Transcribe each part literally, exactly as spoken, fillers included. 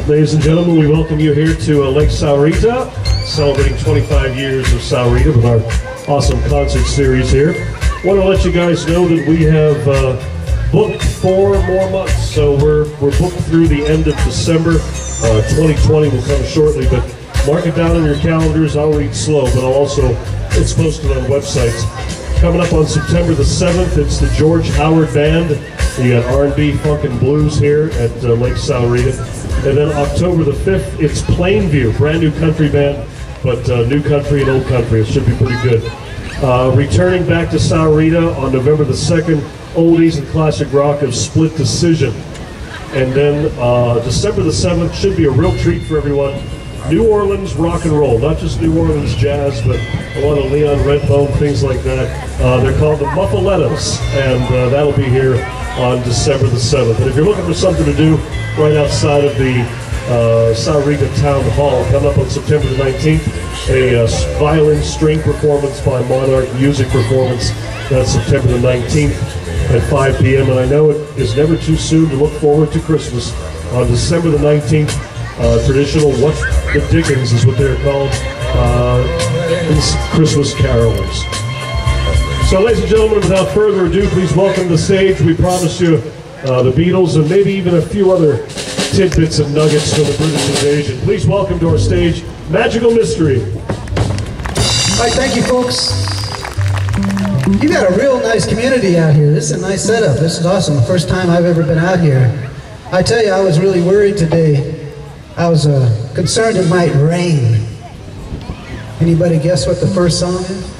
Ladies and gentlemen, we welcome you here to uh, Lake Sahuarita, celebrating twenty-five years of Sahuarita with our awesome concert series here. Want to let you guys know that we have uh, booked four more months, so we're we're booked through the end of December. Uh, twenty twenty will come shortly, but mark it down on your calendars. I'll read slow, but I'll also, it's posted on websites. Coming up on September the seventh, it's the George Howard Band. We got R and B, funk, and blues here at uh, Lake Sahuarita. And then October the fifth, it's Plainview, brand new country band, but uh, new country and old country. It should be pretty good. Uh, returning back to Sahuarita on November the second, oldies and classic rock of Split Decision. And then uh, December the seventh should be a real treat for everyone. New Orleans rock and roll, not just New Orleans jazz, but a lot of Leon Redbone, things like that. Uh, they're called the Muffalettas, and uh, that'll be here on December the seventh. And if you're looking for something to do right outside of the uh, Sahuarita Town Hall, coming up on September the nineteenth, a uh, violin string performance by Monarch Music Performance. That's September the nineteenth at five p m And I know it is never too soon to look forward to Christmas. On December the nineteenth, uh, traditional What the Dickens is what they're called, uh, Christmas carolers. So ladies and gentlemen, without further ado, please welcome to the stage. We promise you uh, the Beatles and maybe even a few other tidbits and nuggets from the British invasion. Please welcome to our stage, Magical Mystery. All right, thank you, folks. You got a real nice community out here. This is a nice setup. This is awesome. The first time I've ever been out here. I tell you, I was really worried today. I was uh, concerned it might rain. Anybody guess what the first song is?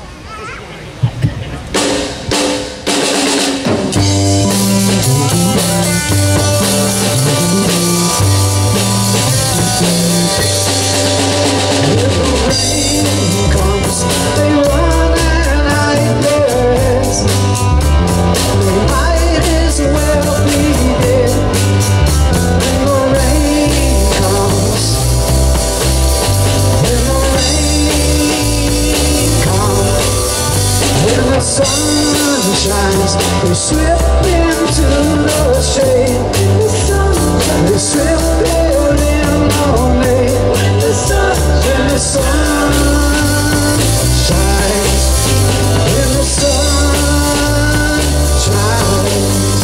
We slip into the shade. The sun, we slip in all day. When the sun, when the sun shines, when the sun shines,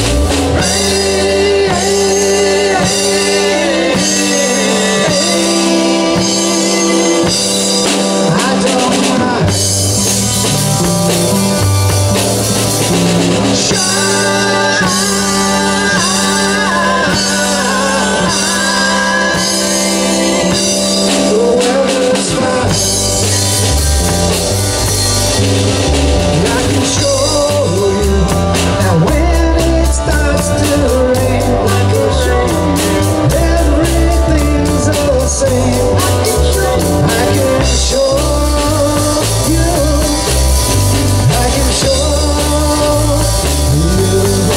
rain, I don't mind. You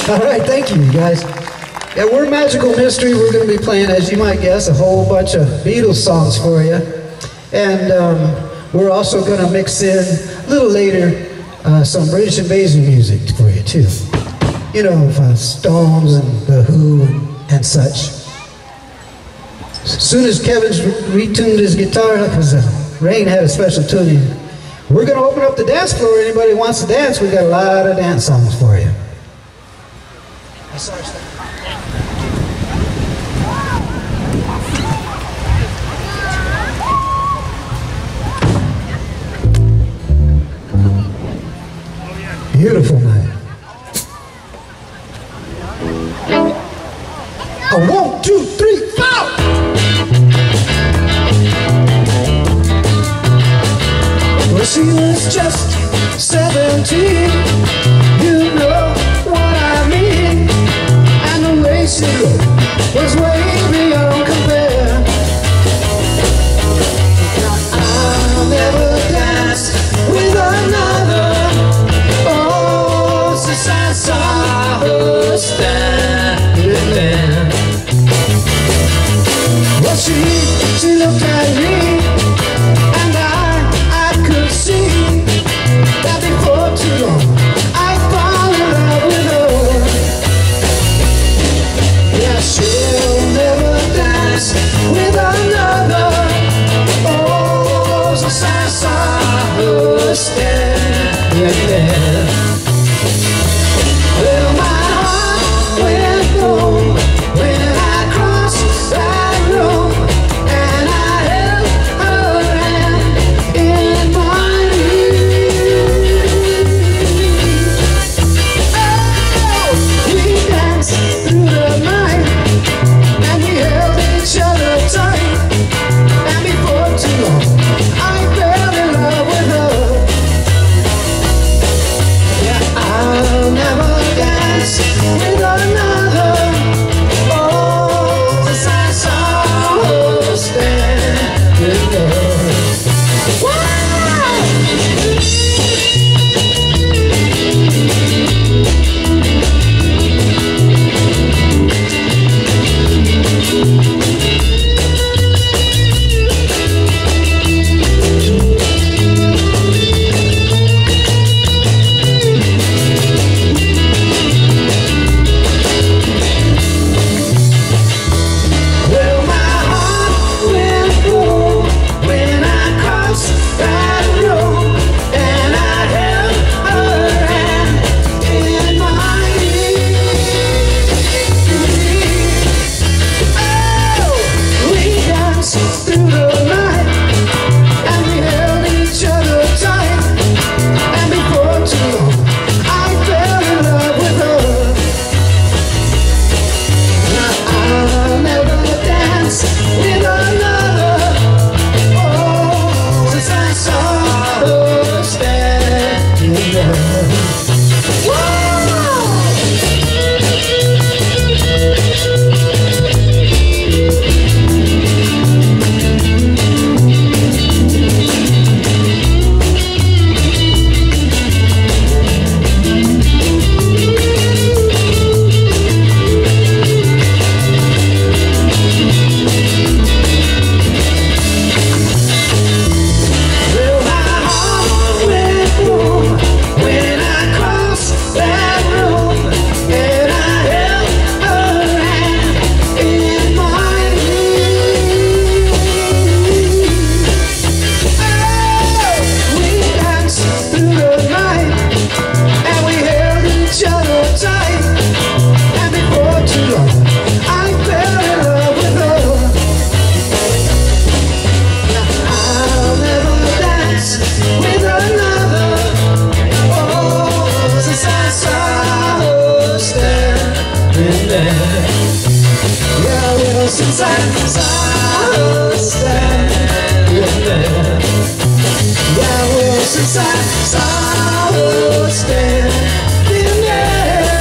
All right, thank you, you guys. Yeah, we're Magical Mystery. We're going to be playing, as you might guess, a whole bunch of Beatles songs for you. And um, we're also going to mix in, a little later, uh, some British invasion music for you, too. You know, uh, Stones and The Who and, and such. As soon as Kevin's retuned his guitar, because uh, Rain had a special tuning, we're going to open up the dance floor. Anybody who wants to dance, we got a lot of dance songs for you. Beautiful night. A one, two, three, four. Well, she was just seventeen. You know what I mean. And the way she looked was way beyond compare. Now I'll never dance with another. Oh, since I saw her standing there. Well, she, she looked at me, and I, I could see that before too long I'd fall in love with her. Yeah, she'll never dance with another. Oh, since I saw her standing there. Well, my heart went home when I crossed that room, and I held her hand in mine. Oh, we danced through the night, and we held each other tight, and before too long I fell in love with her. Yeah, I'll never dance with another. Oh, since I saw her standing there. Wow! Well, my heart went boom when I crossed that room, and I held her hand in mine. Oh, we danced through the night, and we held each other tight, and before too long I fell in love with her. Now I'll never dance with another. Oh, since I saw her standing there. Well, my heart went boom when I crossed that room, and I held her hand in mine. Oh, we danced through the night, and we held each other tight, and before too long I fell in love with her. I'll never dance with another. Oh, since I saw her standing there. Yeah, well, since I saw her standing there. Yeah, well, since I saw her standing there.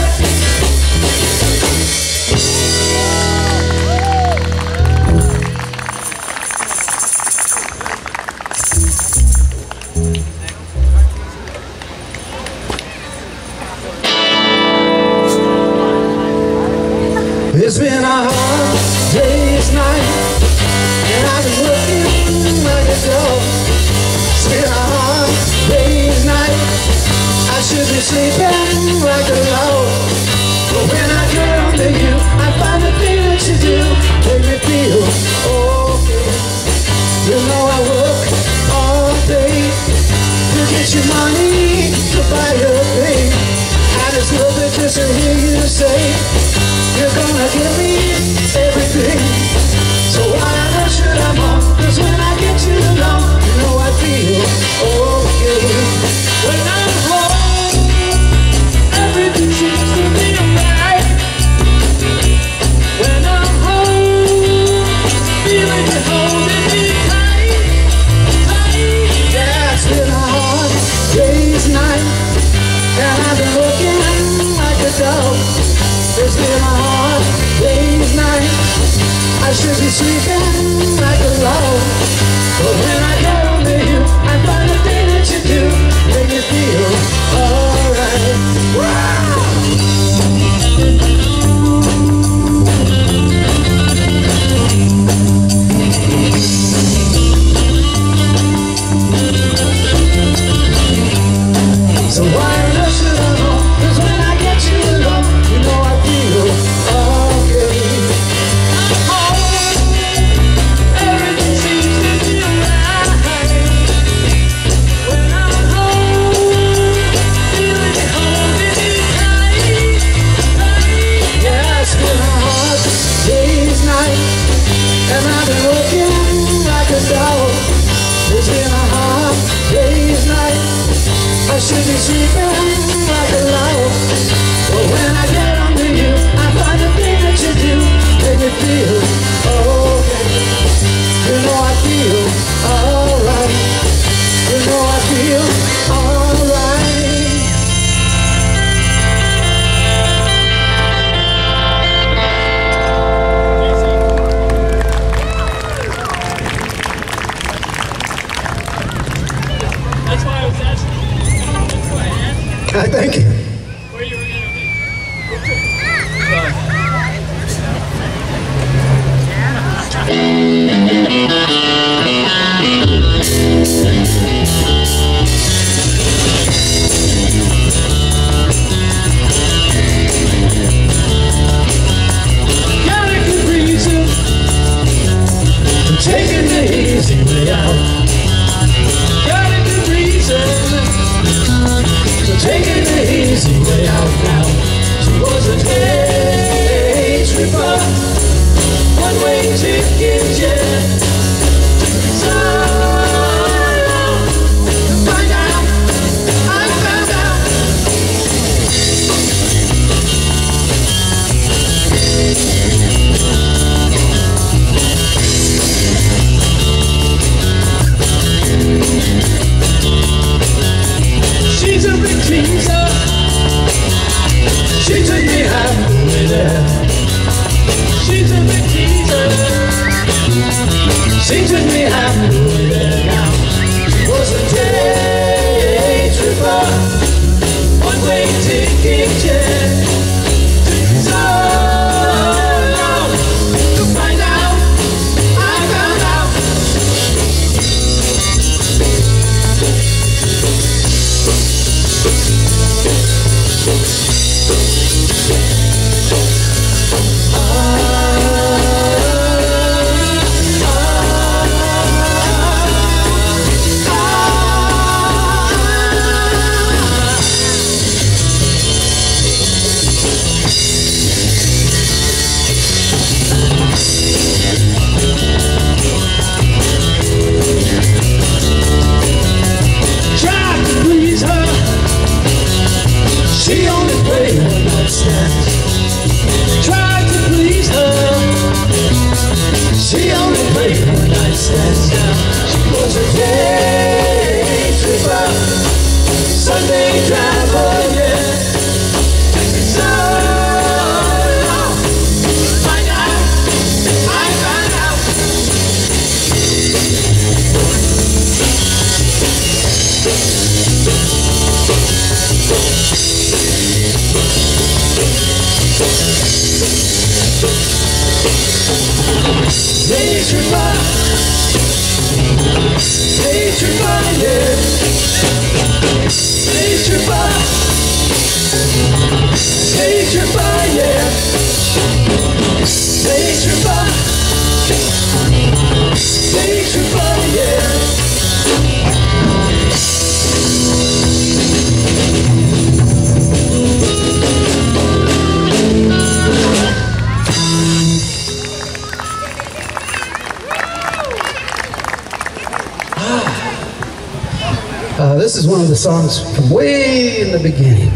sleeping like a log. But when I get under you, I find the thing that you do make me feel okay. You know I work all day to get you money to buy your thing, and it's lovely just to hear you say you're gonna give me everything. So why on earth should I mourn? 'Cause when I get you alone, you know I feel okay. When I'm home, everything seems to be alright. When I'm home, feeling you holding me tight, tight. Yeah, it's been a hard day's night, and I've been looking like a dog. It's been a hard day's night. I should be sleeping like a log. But when I get under you, I find the thing that you do make me feel alright. Wow! So why on earth should I know? 'Cause when I get you alone, you know I feel okay. Everything seems to be alright. When I'm home, feeling you holding me tight, tight. Yeah, it's been a hard day's night, and I've been working like a dog. It's been a hard day's night. I should be sleeping like a log. But when I get under you, I find the thing that you do make me feel okay. You know I feel alright. You know I feel alright. That's why I was asking. That's why I asked I thank you. where you were going Got a good reason for taking the easy way out. Got a good reason for taking the easy way out now. She was a day tripper, one-way ticket, yeah. So long to find out, I found out. She's a big teaser. She took me halfway there. She's a big teaser. She took me halfway there now. She was a day tripper, one-way ticket, yeah. So long to find out, I found out. Tried to please her, she only played one night stands. Tried to please her, she only played one night stands. Now she was a day tripper, Sunday driver, yeah. So long, find out, I found out. Day tripper, day tripper, yeah. Day tripper, Uh, this is one of the songs from way in the beginning.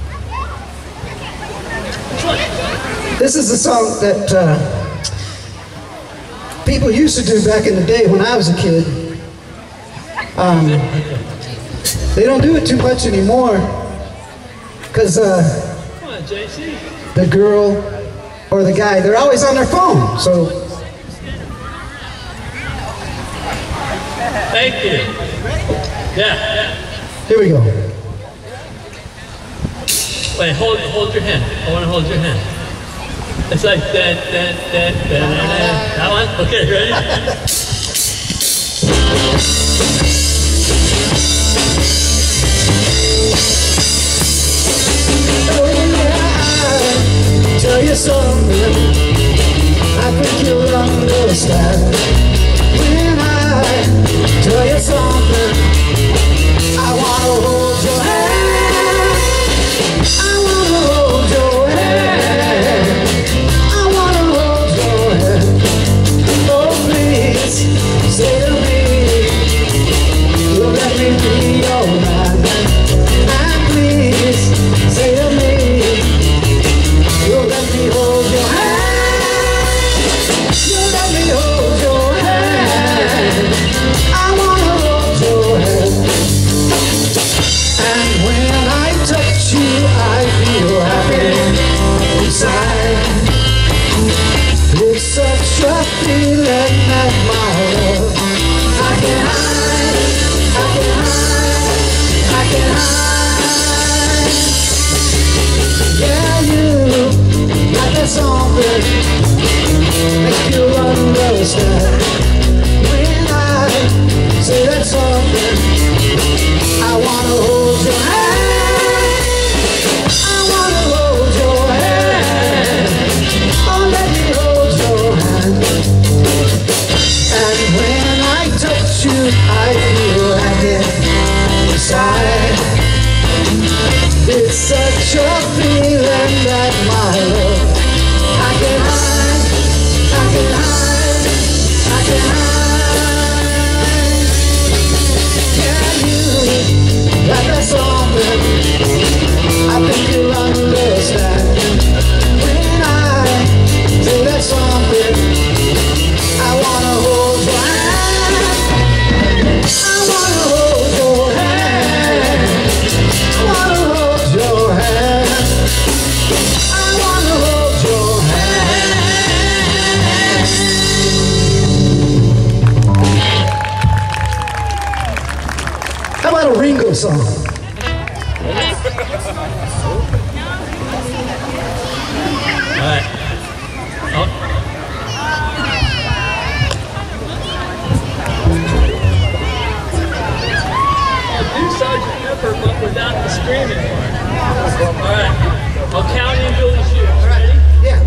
This is a song that uh, people used to do back in the day when I was a kid. Um, they don't do it too much anymore because uh, Come on, J C. the girl or the guy, they're always on their phone. So Thank you. Yeah, yeah. here we go. Wait, hold, hold your hand. I want to hold your hand. It's like that, that, that, that, that. That one? Okay, ready? Tell you something, I think you'll understand. When I tell you something, I wanna hold your hand. I wanna hold your hand. I wanna hold your hand. Oh please, say to me, you'll let me be your man. And please, say to me, you'll let me hold your hand. You'll let me hold your hand. I wanna hold your hand. And when I touch you, I feel happy inside. It's such a feeling that my love I can hide, I can hide, I can hide. Yeah, you like that something make you understand. When I say that something, I wanna hold your hand. I wanna hold your hand. Oh, let me hold your hand. And when I touch you, I feel happy inside. It's such a feeling that my love I can hide, I can hide, I can hide. Yeah, you like that something, I think you'll understand. When I say that something, I wanna hold your hand. I wanna hold your hand. I wanna hold your hand. I wanna hold your hand. How about a Ringo song? All right. Oh. Do Sergeant Pepper, but without the screaming part. All right. I'll count in Billy's shoes. Ready? Yeah.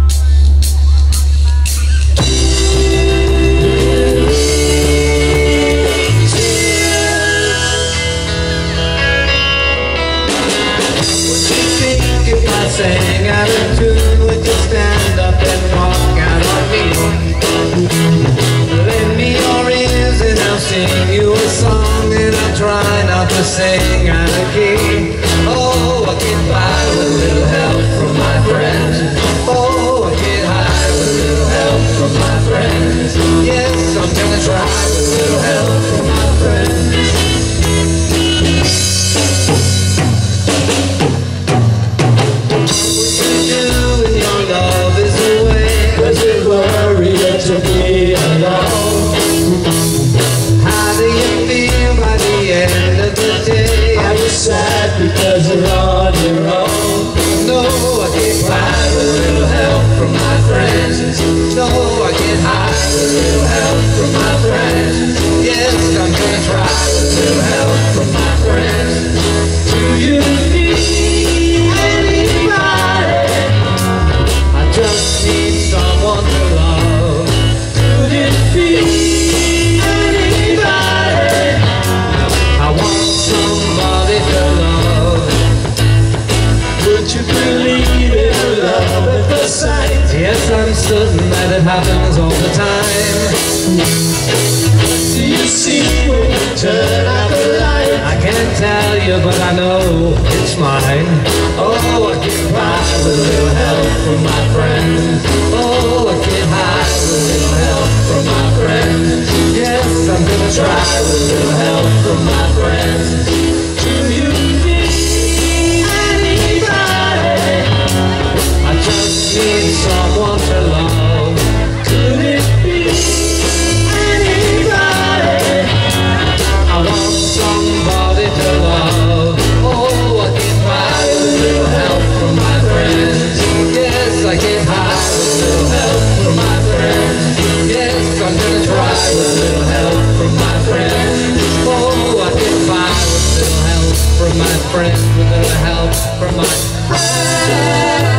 If I sang out of tune, would you stand up and walk out on me? Lend me your ears and I'll sing you a song, and I'll try not to sing out of key. Oh, I get by with a little help from my friends. Oh, I get high with a little help from my friends. Yes, I'm gonna try with a little help from my friends. To be alone. How do you feel by the end of the day? I was sad because you're on your own. No, I get by with a little help from my friends. No, I get high with a little help from my friends. Yes, I'm gonna try with a little help from my friends. Do you need anybody? I just need someone to love. I want somebody to love. Would you believe in love at first sight? Yes, I'm certain that it happens all the time. Do you see when you turn out the light? I you, but I know it's mine. Oh, I get by with a little help from my friends. Oh, I get high with a little help from my friends. Yes, I'm gonna try with a little help from my friends. Do you need anybody? I just need someone to love. Could it be anybody? I want somebody to love. Oh, I get by with a little help from my friends. Yes, I get high with a little help from my friends. Yes, I'm gonna try with a little help from my friends. Oh, I get by with a little help from my friends. With a little help from my friends.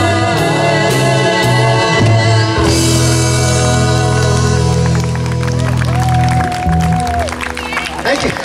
Thank you.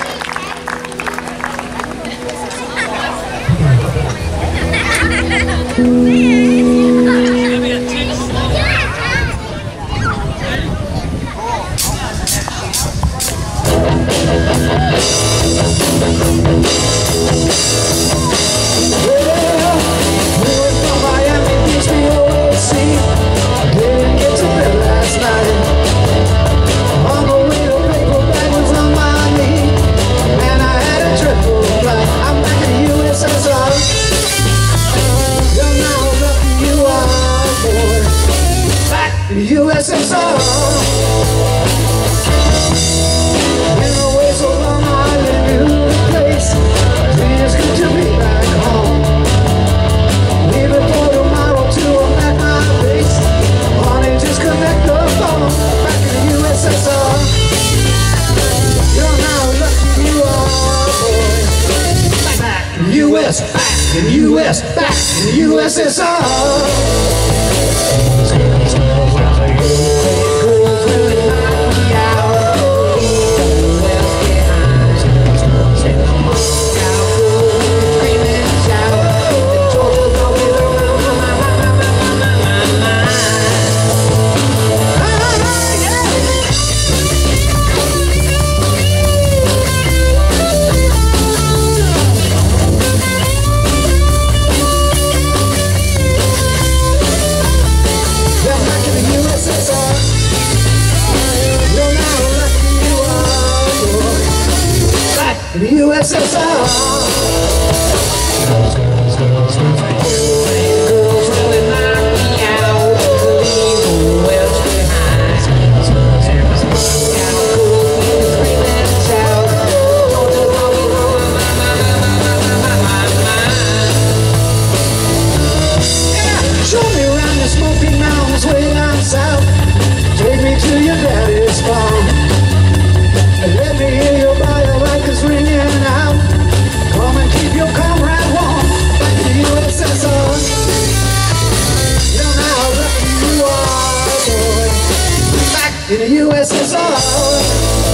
U S S R. Been away so long, I live in a place. Feels good to be back home. Leaving for tomorrow to unpack my base. Honey, just connect the phone. Back in the U S S R. You know how lucky you are, boy. Back in the U S, back in the U S, back in the U S S R. The U S S R. Girls, girls, girls, girls, girls really knock me out. Leave the West behind. Girls, girls, girls, girls, scream and shout. Don't you know we know my, my, my, my, my, my, my, yeah, show me around the Smoky Mountains way down south. Take me to your daddy's farm. And let me hear your bio-bikers ringing out. Come and keep your comrade warm. Back in the U S S R. You know how lucky you are, boy. Back in the U S S R.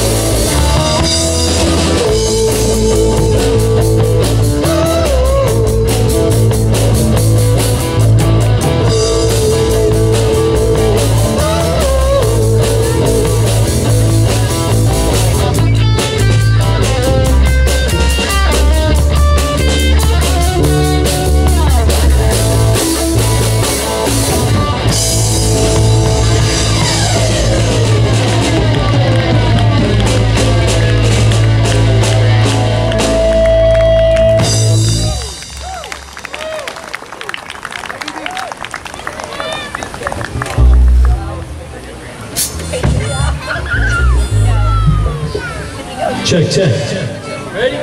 Check, check. Ready?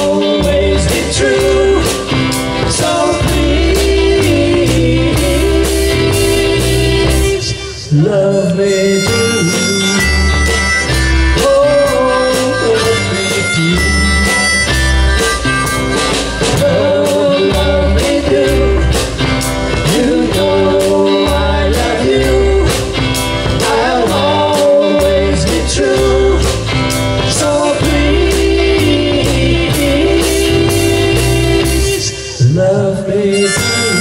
True, so please me do.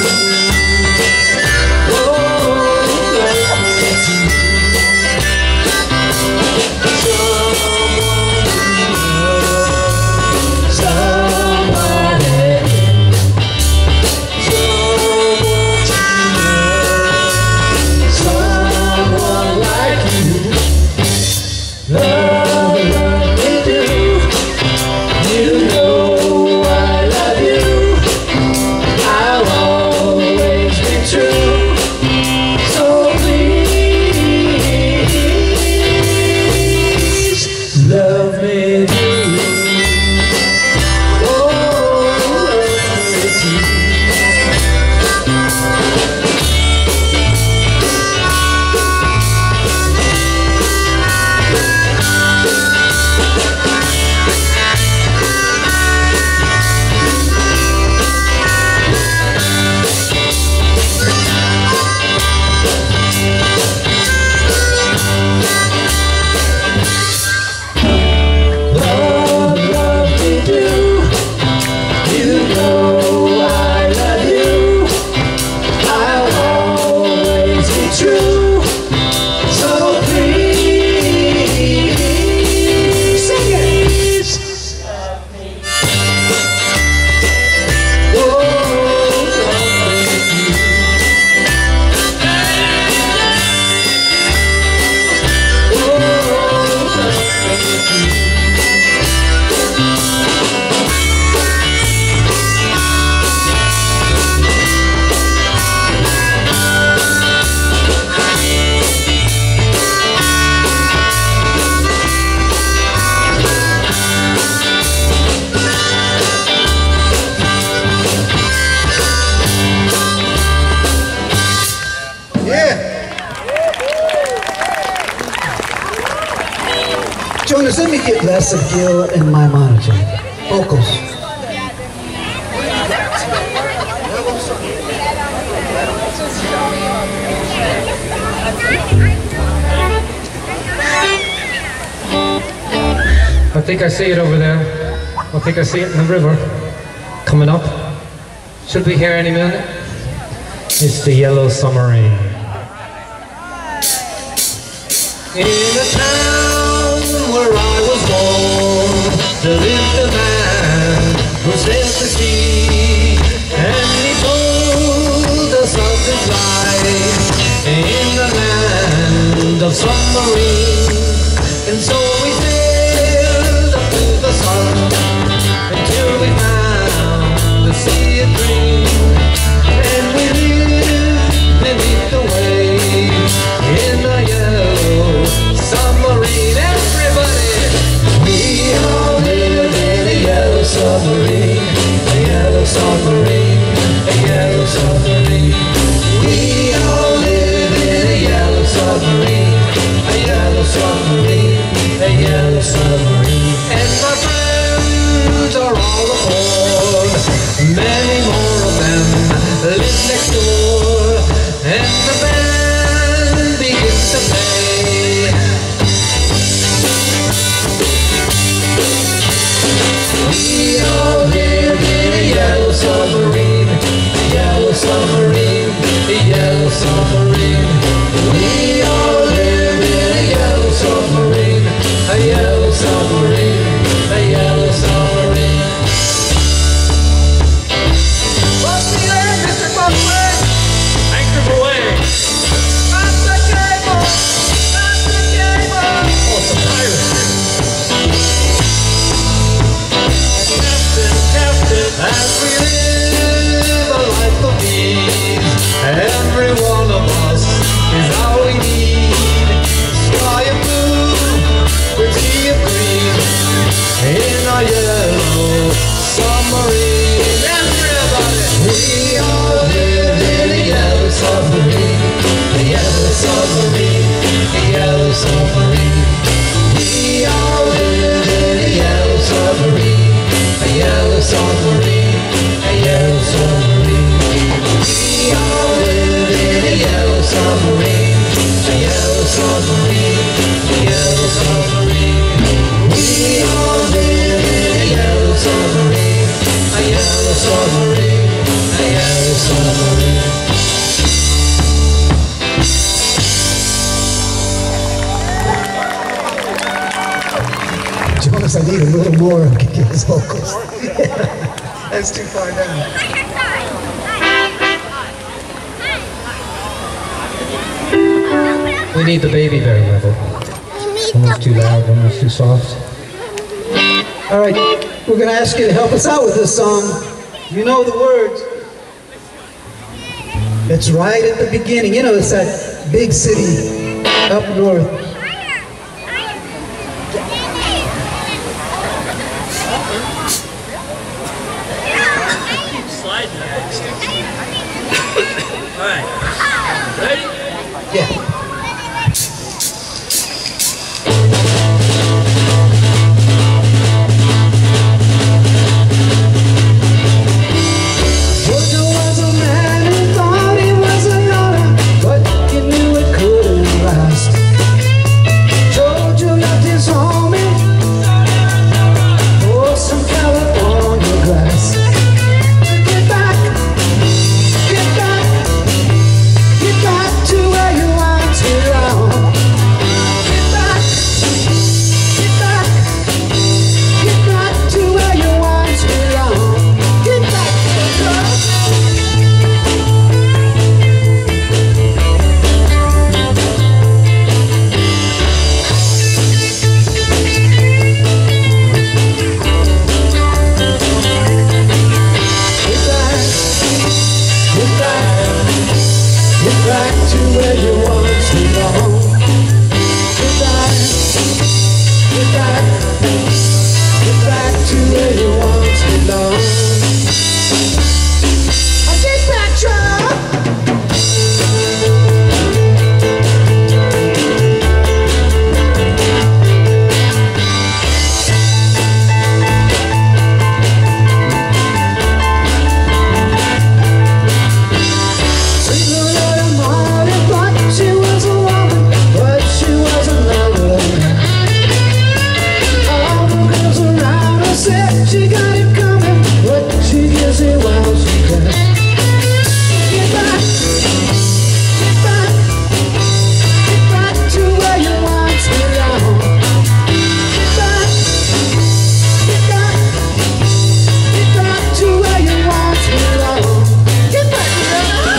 Jonas, let me get less of Gil in my monitor. Vocals. I think I see it over there. I think I see it in the river. Coming up. Should be here any minute. It's the Yellow Submarine. In a town where I was born, there lived a man who sailed the sea, and he told us of his life in the land of submarines. And so we sailed up to the sun until we found the sea of dreams, and we lived beneath the waves in a yellow submarine. Everybody, we all live in a yellow submarine, a yellow submarine, a yellow submarine. We all live in a yellow submarine, a yellow submarine, a yellow submarine. And my friends are all aboard, many more of them live next door, and the band begins to play. We all live in a yellow submarine, a yellow submarine, a yellow submarine. We all live in a yellow submarine, a yellow submarine, a yellow submarine. What's the name, Mister Buckley? Anchor away. Not the cable! Not the cable! Oh, it's a pirate. Captain, Captain, as we live a life of ease, every one of us is all we need. Sky of blue, with sea of green, in a yellow submarine. Everybody, we all live in a yellow submarine, a yellow submarine, a yellow submarine. We all live in a yellow submarine, a yellow submarine, a yellow submarine. We all live in a yellow submarine, a yellow submarine, a yellow submarine. We all live in a yellow submarine, a yellow submarine, a yellow Jonas, I need a little more of his vocals. That's too far down. We need the baby very level. One was too loud, one was too soft. All right, we're going to ask you to help us out with this song. You know the words. It's right at the beginning. You know, it's that big city up north. Keep sliding. All right. Ready? Yeah. Georgia was a man who thought he was a yawner, but he knew it couldn't last. Georgia left his homie for some California grass. Get back, get back, get back to where you once belonged. Get back, get back, get back to where you once belonged. Get back, girl. Get back, get back, get back to where you once belonged. Get back, get back, get back to where you once belonged. Get back, child. Sweet little Marty thought she was a woman, but she was another man. All the girls around her said she got it coming, but she gives it while she can. Get back, get back, get back to where you once belonged. Get back, get back, get back to where you once belonged. Get back, girl.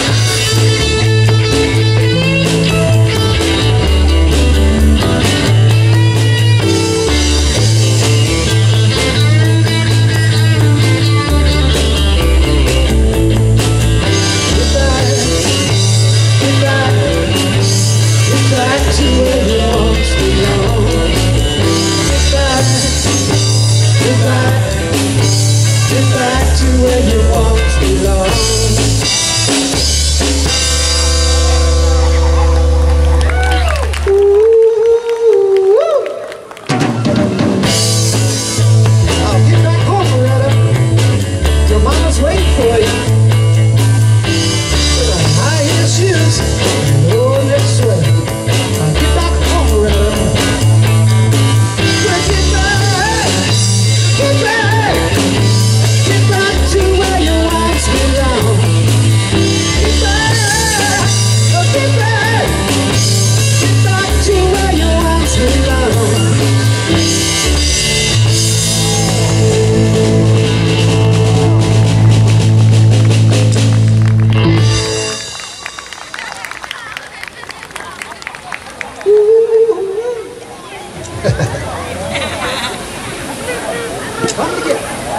Get back, get back, get back to where you once belonged. Get back, get back, get back to where you once belonged. Ooh. Now get back home, Loretta. Your mama's waiting for you. With her high heel shoes and low neck sweater. Now get back home, Loretta. Well, get back, get back, get back to where you once belonged. Get back, oh, get back, get back to where you once belonged. Come together.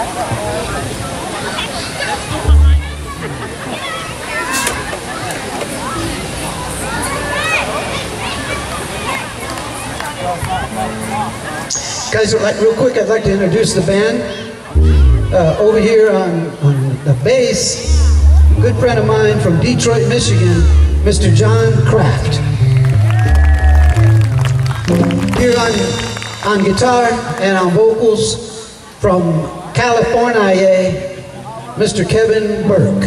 Guys, like, real quick, I'd like to introduce the band. Uh, over here on, on the bass, a good friend of mine from Detroit, Michigan, Mister John Kraft. Here on, on guitar and on vocals from California, Mister Kevin Burke.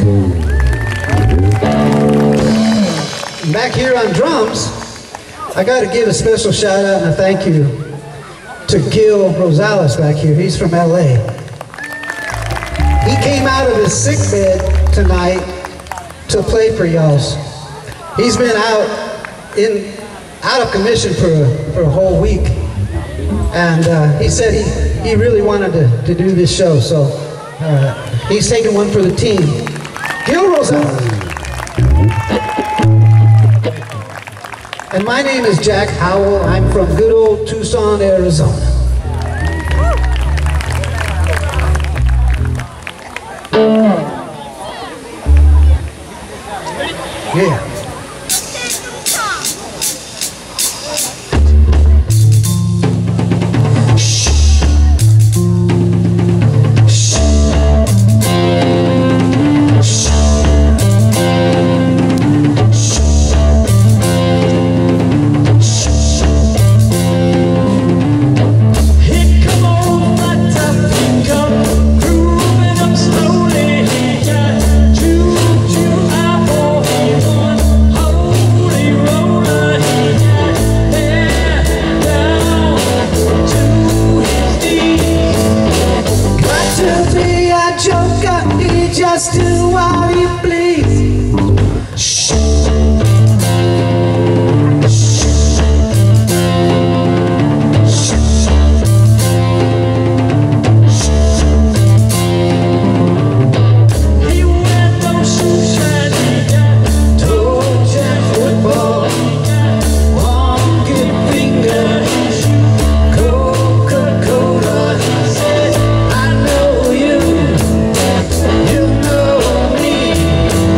And back here on drums, I got to give a special shout out and a thank you to Gil Rosales back here. He's from L A. He came out of his sick bed tonight to play for y'all. He's been out in out of commission for a, for a whole week, and uh, he said he, he really wanted to, to do this show, so uh, he's taking one for the team. Gil Rosales. And my name is Jack Howell. I'm from good old Tucson, Arizona. Yeah. Just do what you please. Shh. He wear those shoes shiny, toe jam football, one good finger, Coca-Cola. He said, I know you. You know me.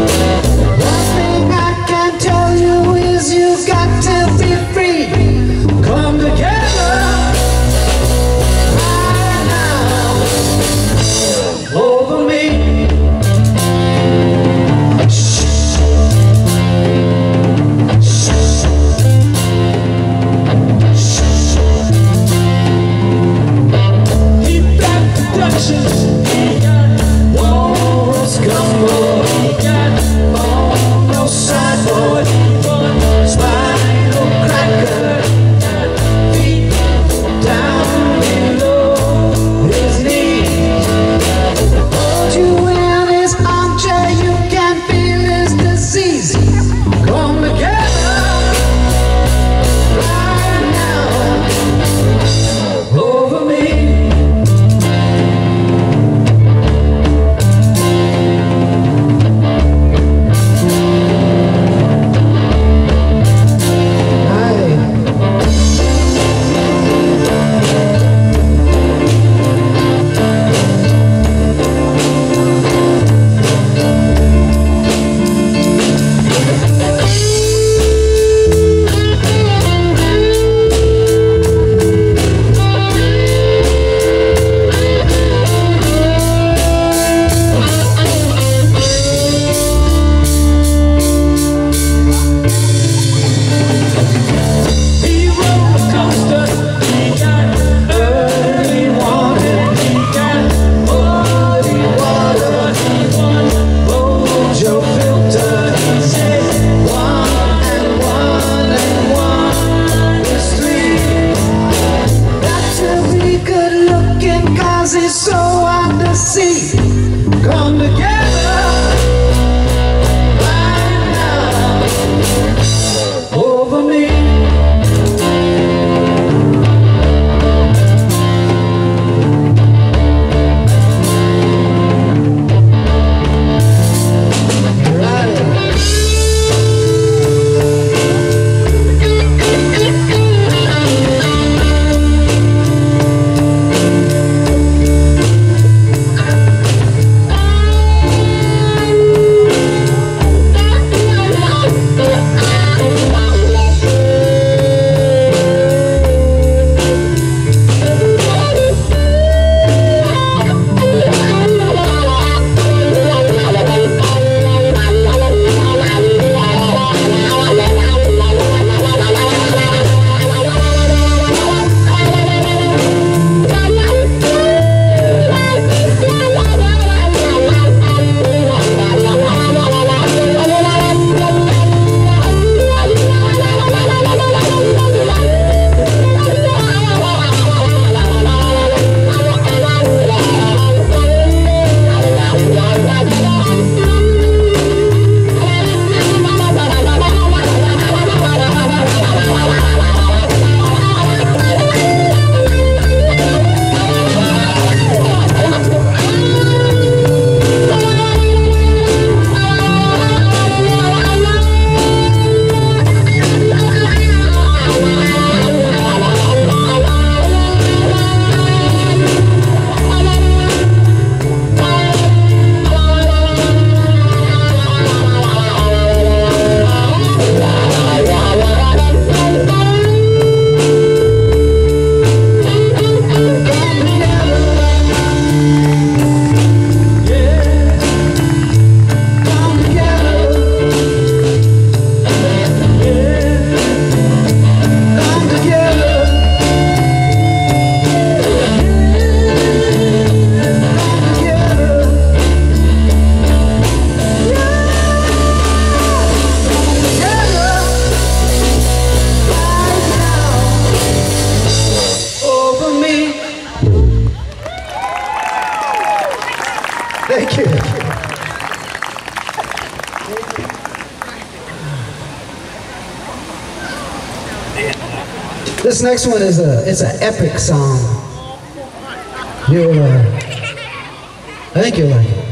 This next one is a it's an epic song. You'll uh, I think you'll like it.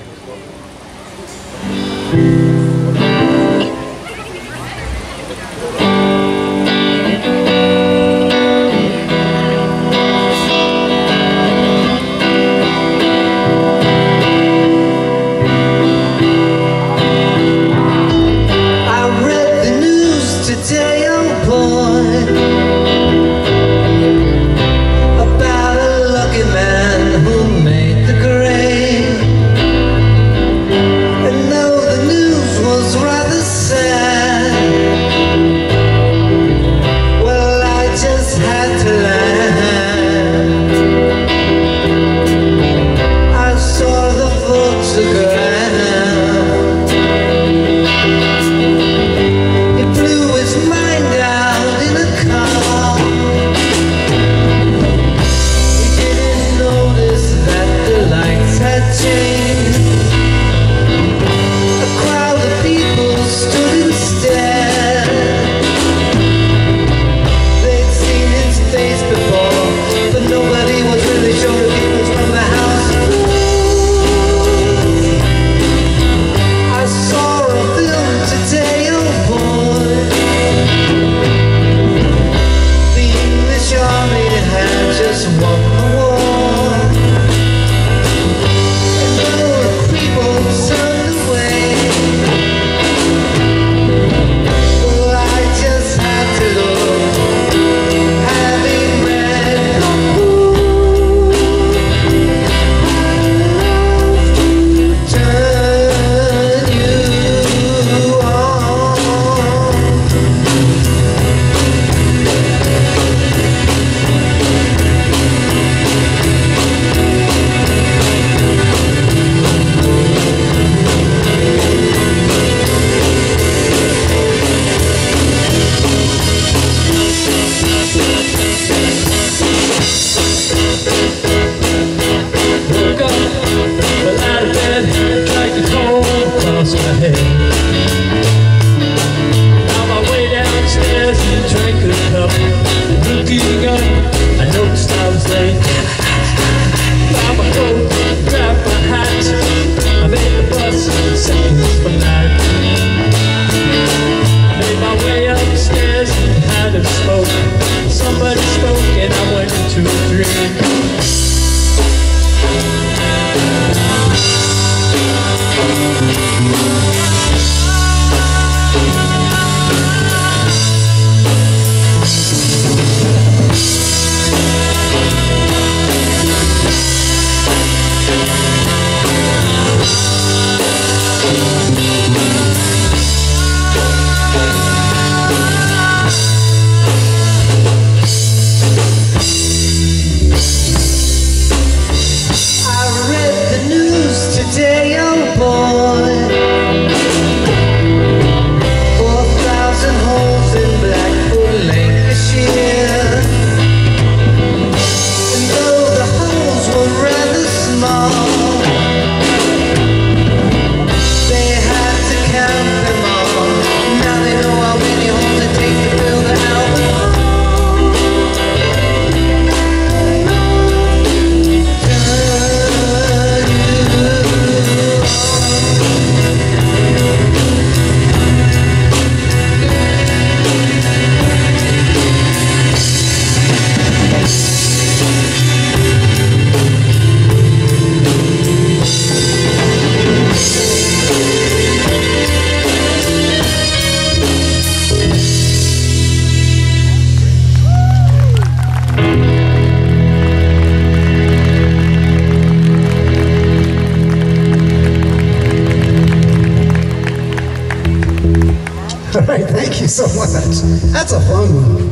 All right, thank you so much. That's a fun one.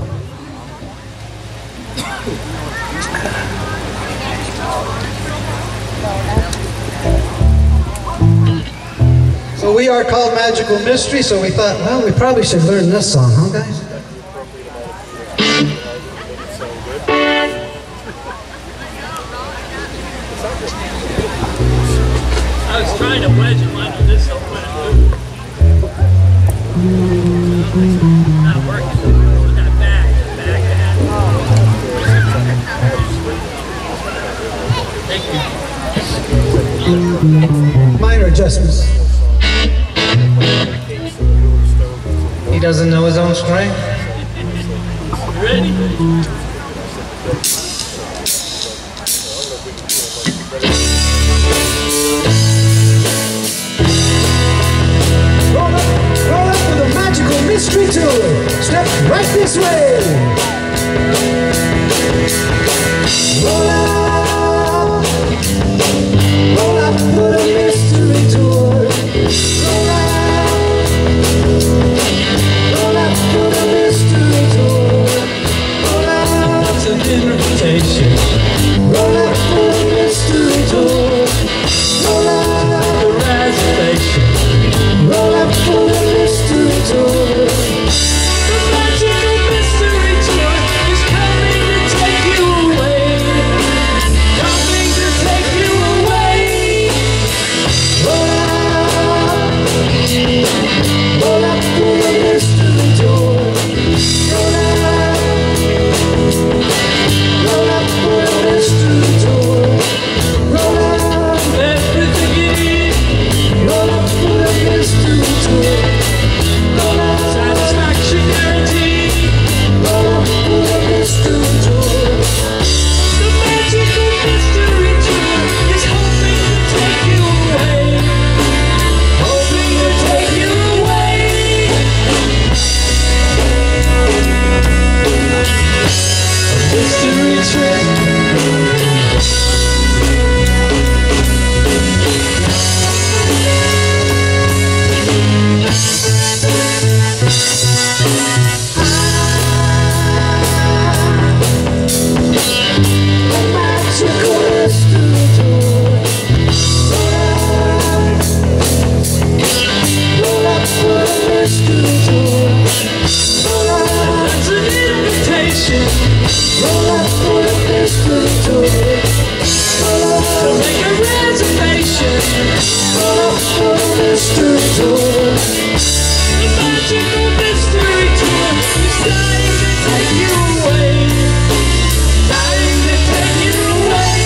So we are called Magical Mystery, so we thought, well, we probably should learn this song, huh, guys? I was trying to wedge him under this open. Not working. That back, back, back. Thank you. Minor adjustments. He doesn't know his own strength. You ready? Roll up, roll up with a magical mystery tour. Step right this way. Roll up, roll up with a mystery tour. Roll up, roll up with a mystery tour. Roll up, It's an invitation. roll up with a mystery tour. Roll up. The reservation. Roll up for the mystery tour. The magical mystery tour is coming to take you away. Coming to take you away. Roll up, roll up for the mystery tour. Roll up, roll up for the mystery tour. Roll up, Everything you need. roll up for the mystery tour. Roll up, Satisfaction guaranteed. roll up for the mystery tour. The magical mystery tour is hoping to take you away. Hoping to take you away. A mystery trip. Magical mystery tour. Roll up for the mystery tour. Roll up, That's an invitation roll up for the mystery tour. Roll to up, make a reservation. roll up for the mystery tour. The magical mystery tour is dying to take you away. Dying to take you away.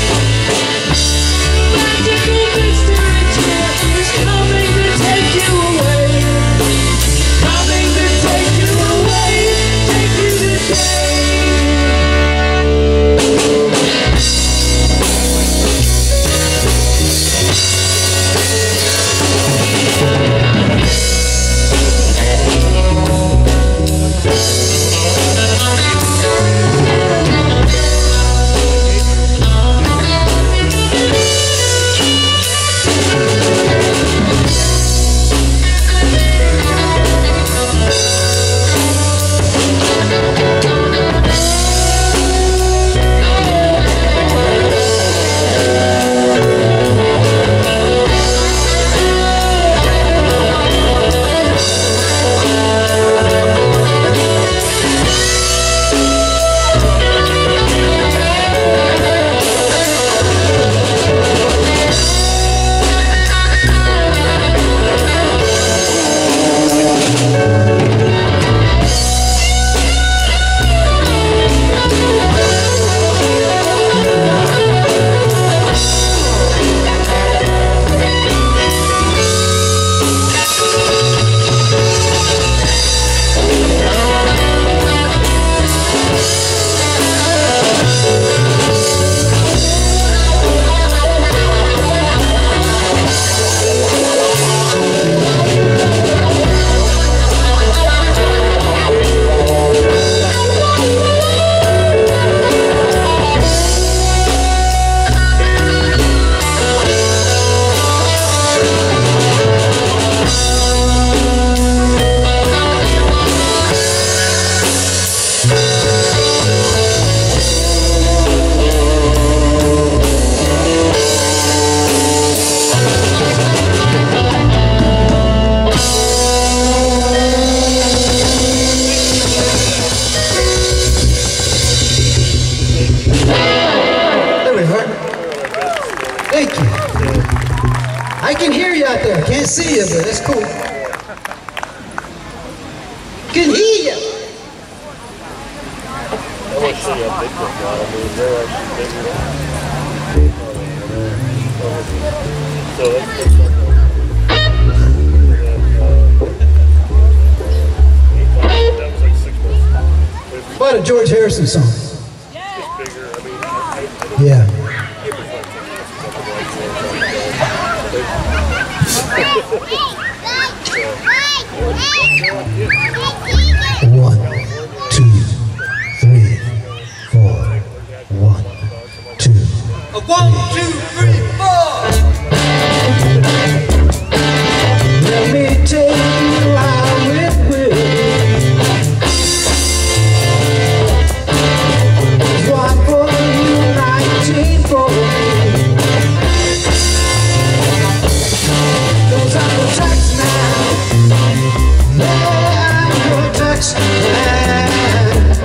The magical mystery tour is coming to take you away. Coming to take you away. Take you today. Can't see you, but that's cool. Can hear you. I want to see how big they got. I mean, they're actually bigger. So that's What a George Harrison song. bigger. I mean, I, I, Yeah. One, two, three, four. One, two. One, two, three, four. Let me take you out with me. One for you, nineteen for me. Those are the tracks now. Yeah, I'm the tracks man.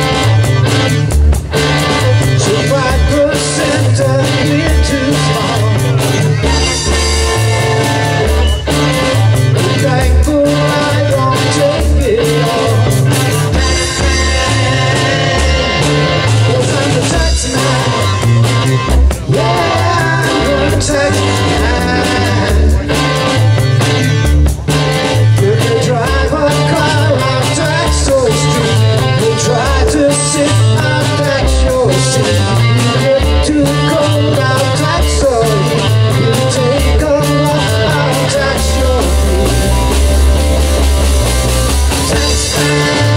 So five percent of me too small. Thankful I don't take it all. Cause I'm the tax man. Yeah, I'm the tax man. If you drive a car on Taxo Street, you try to sit on Taxo Street. You get too cold on Taxo Street. You take a walk on Taxo Street. Tax man.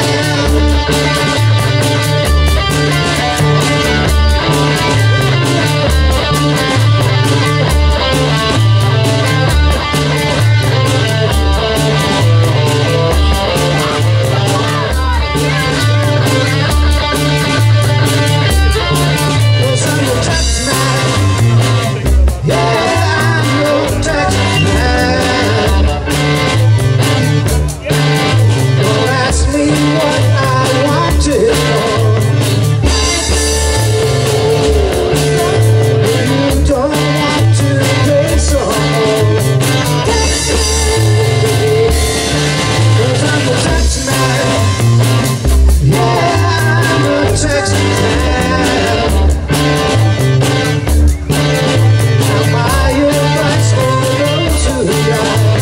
Yes, I'm your tax man. Yeah, I'm your tax man. Don't ask me what I wanted for. You don't want to pay some more. Cause I'm the tax man. Yeah, I'm the tax man. Now my advice for those who die.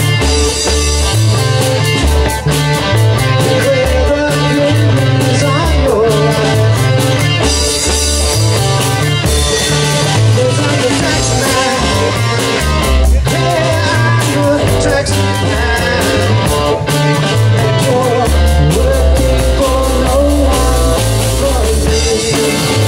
Clear the goodness on your eyes. Cause I'm the tax man. Yeah, I'm the tax man. You're working for no one but me.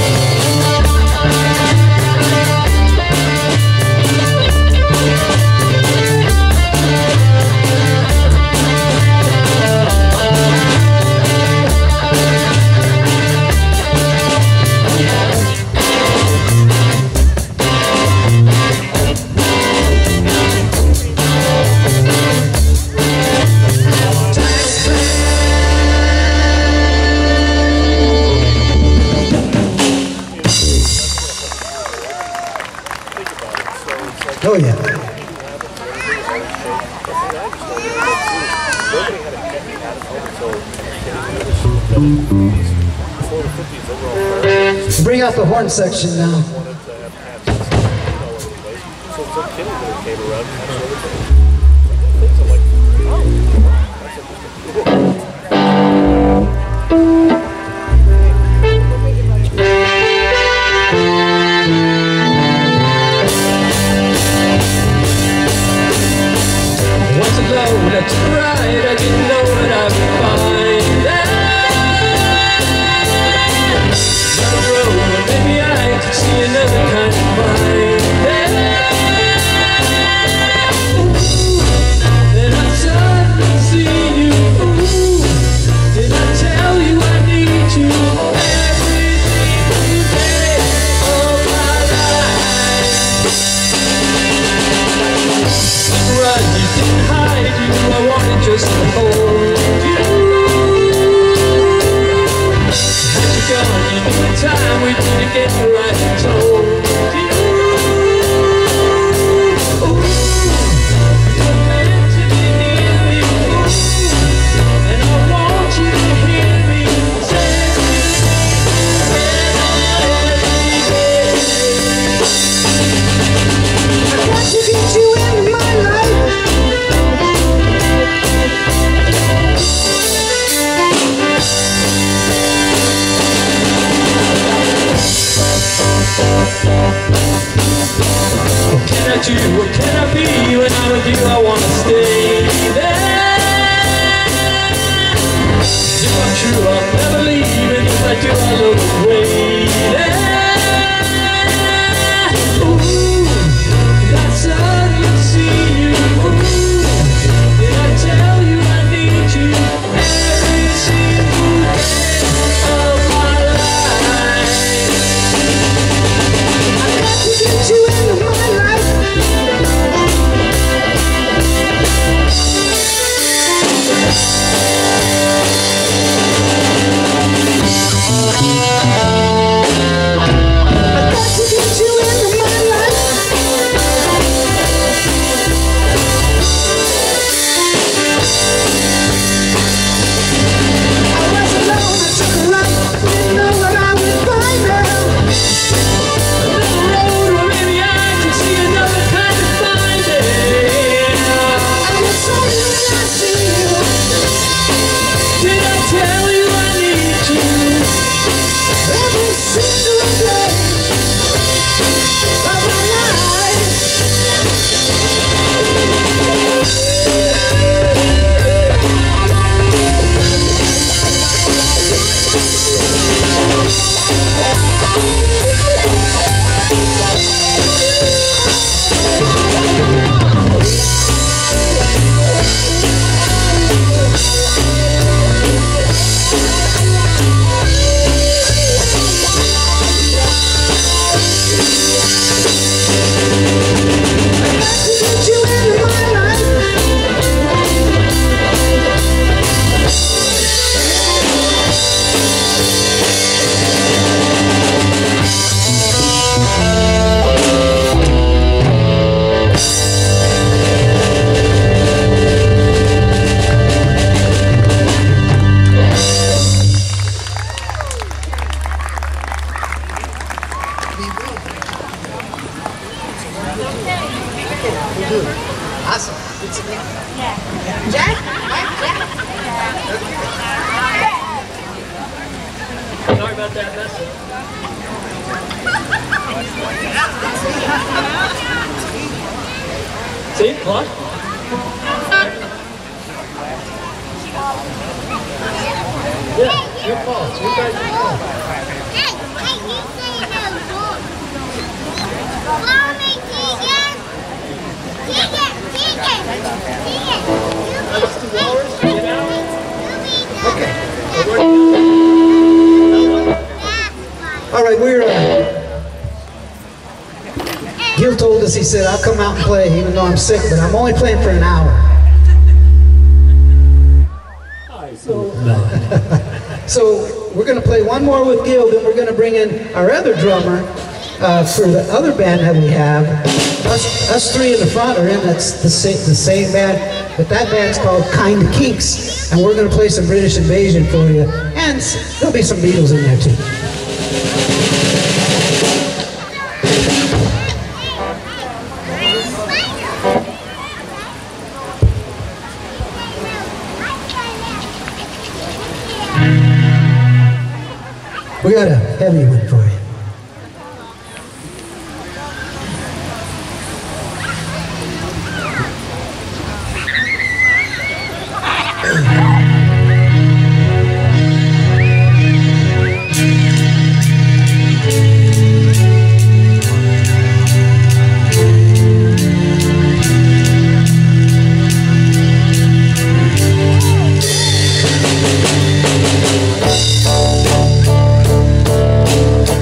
Oh yeah. Bring out the horn section now. Once alone, that's right, I didn't know what I'd find there. Down the road, maybe I could see another kind of mind there. Then I suddenly see you. Did I tell you I need you every single day of my life? Run, you didn't hide you, I wanted just to hold you. Had you gone, you knew the time we didn't get you right and told you. Ooh, you're meant to be near me, ooh, and I want you to hear me say every day. Awesome. Jack? Mike? Jack? Sorry about that mess up. See, what? Yeah, your fault. You guys are fault. Hey, hey, you say no book. Follow me, Tegan. Tegan, Tegan, Tegan. Let's do ours. Get out. Okay. All right, we're, uh, Gil told us, he said, I'll come out and play even though I'm sick, but I'm only playing for an hour. So we're going to play one more with Gil, then we're going to bring in our other drummer uh, for the other band that we have. Us, us three in the front are in that's the, sa the same band, but that band's called Kinda Kinks, and we're going to play some British Invasion for you, and there'll be some Beatles in there too. We got a heavy one for you. Thank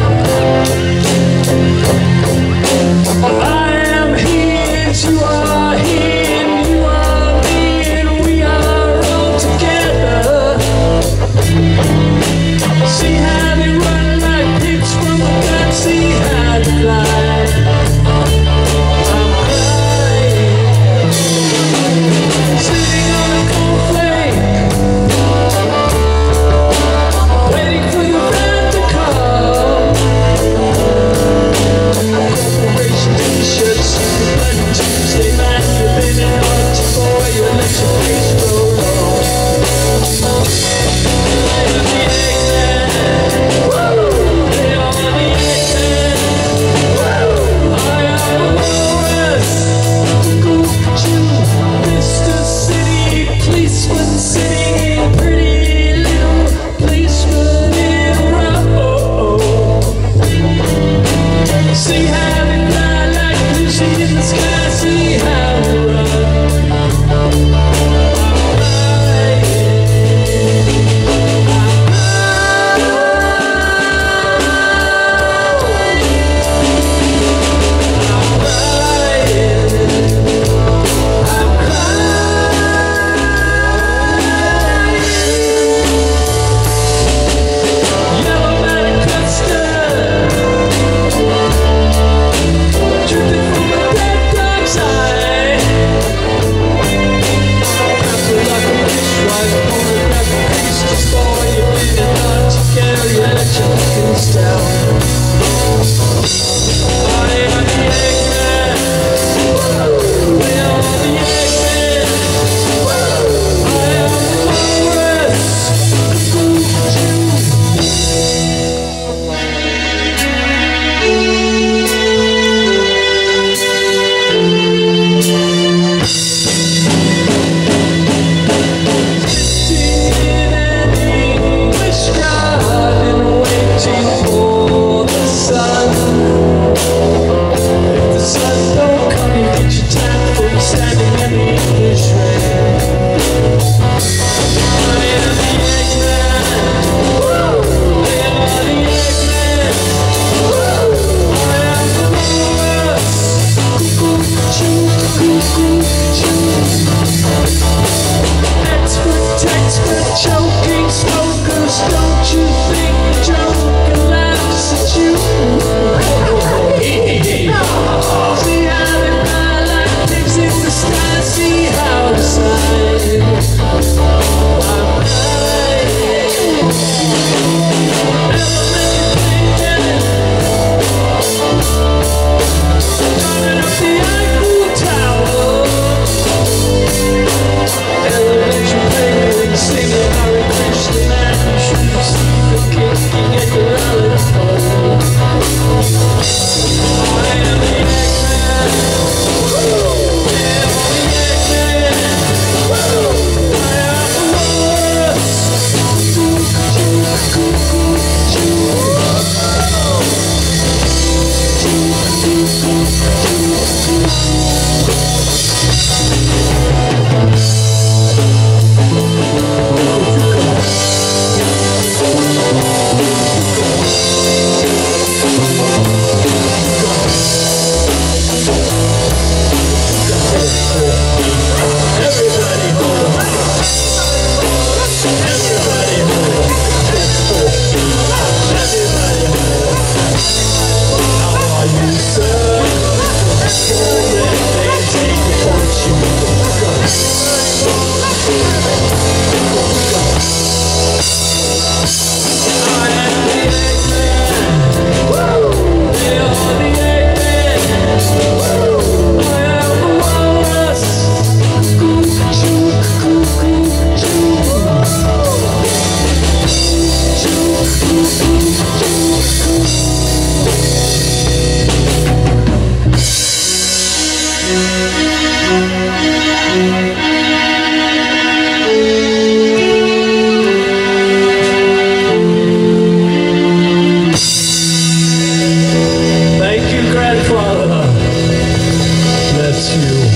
Thank you, grandfather. Bless you.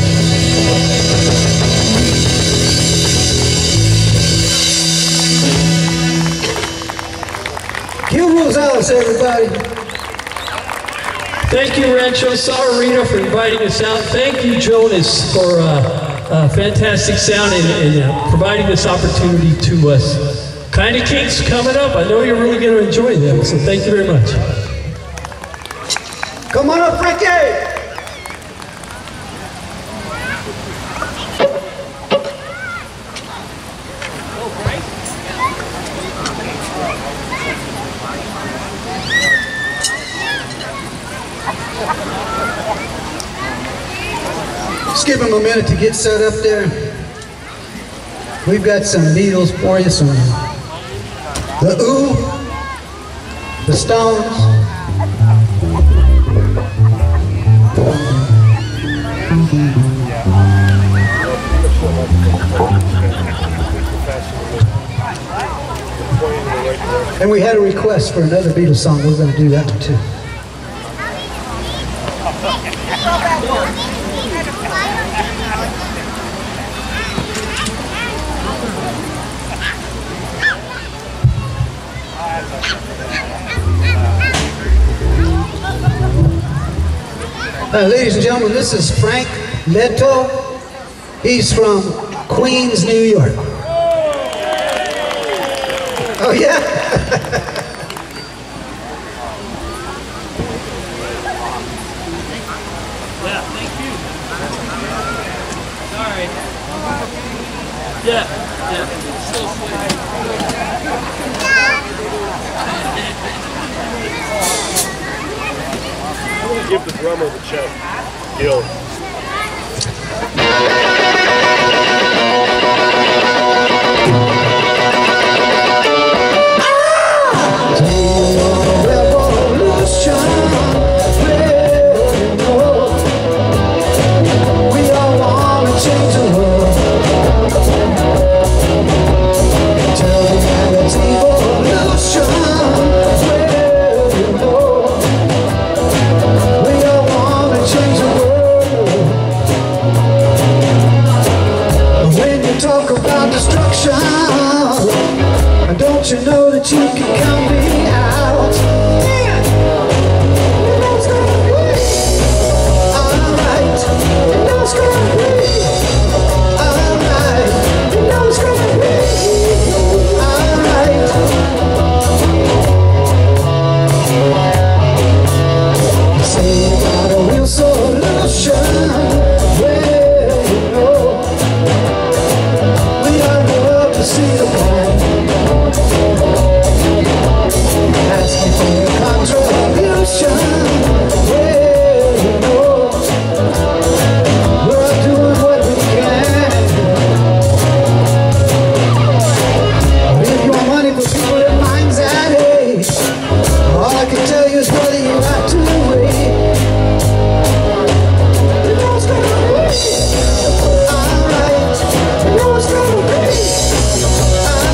Q Rosales, everybody. Thank you, Rancho Sahuarita, for inviting us out. Thank you, Jonas, for uh, uh, fantastic sound and, and uh, providing this opportunity to us. Kinda Kinks coming up. I know you're really going to enjoy them, so thank you very much. Come on up, Frankie. Just give him a minute to get set up there. We've got some Beatles for you, some The Ooh, The Stones. And we had a request for another Beatles song. We're going to do that one too. Uh, ladies and gentlemen, this is Frank Leto. He's from Queens, New York. Oh, yeah? Yeah, thank you. Sorry. Yeah, yeah. So I'm going to give the drummer the check. Gil. Don't you know that you can count me out? Yeah. You know it's gonna be alright. You know it's gonna be alright. You know it's gonna be alright. You say you got a real solution. Well, you know we are love to see the plan. Asking for your contribution. Well, you know, we're doing what we can. But if you want money for people that minds at age, all I can tell you is, brother, you have to wait. You know it's gonna be alright. You know it's gonna be alright.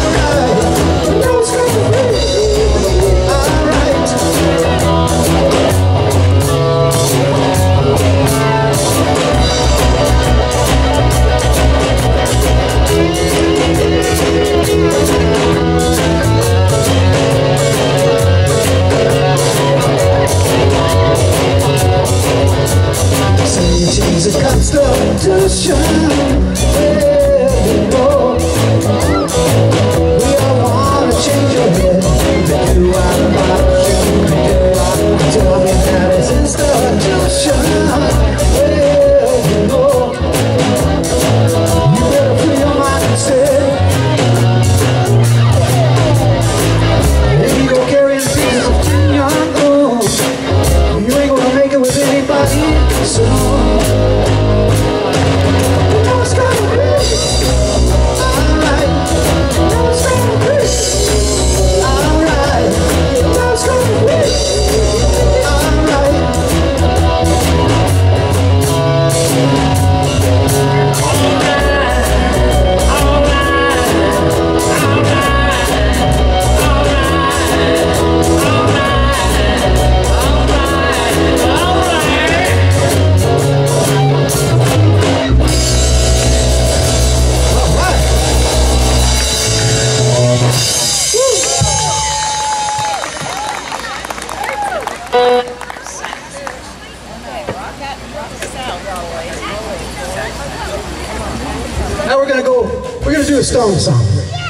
Now we're gonna go, we're gonna do a Stone song.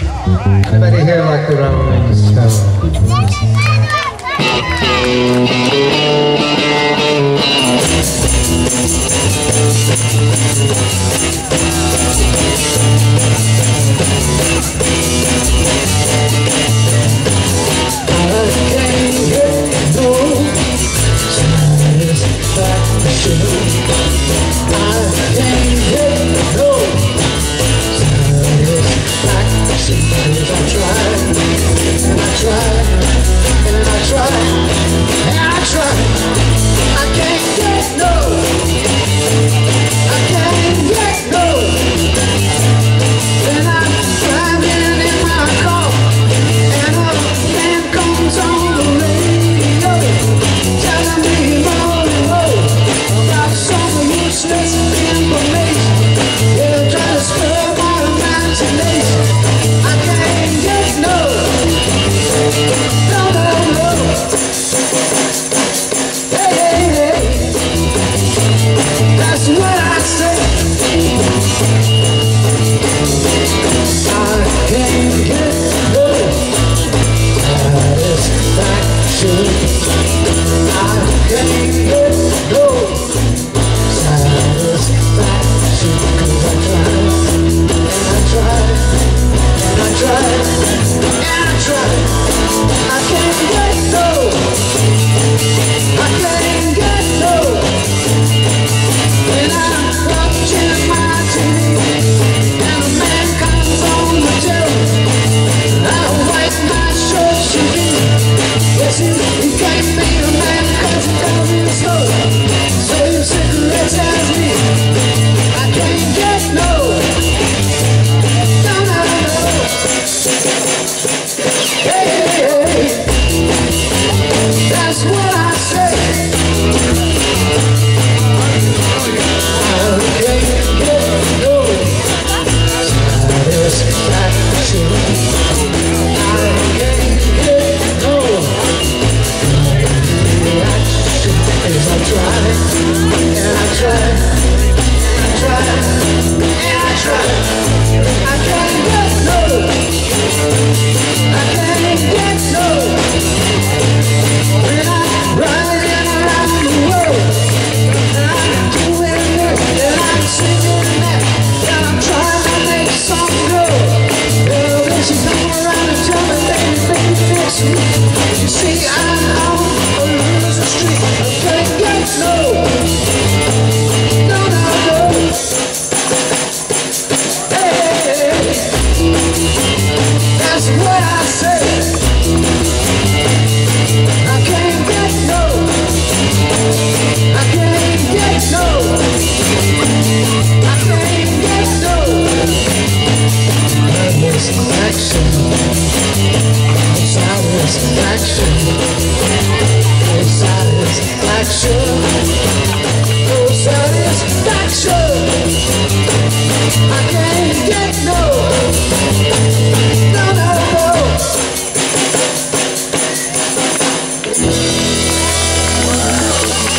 Anybody here like the Rolling Stones?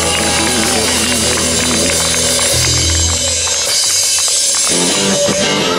Thank you.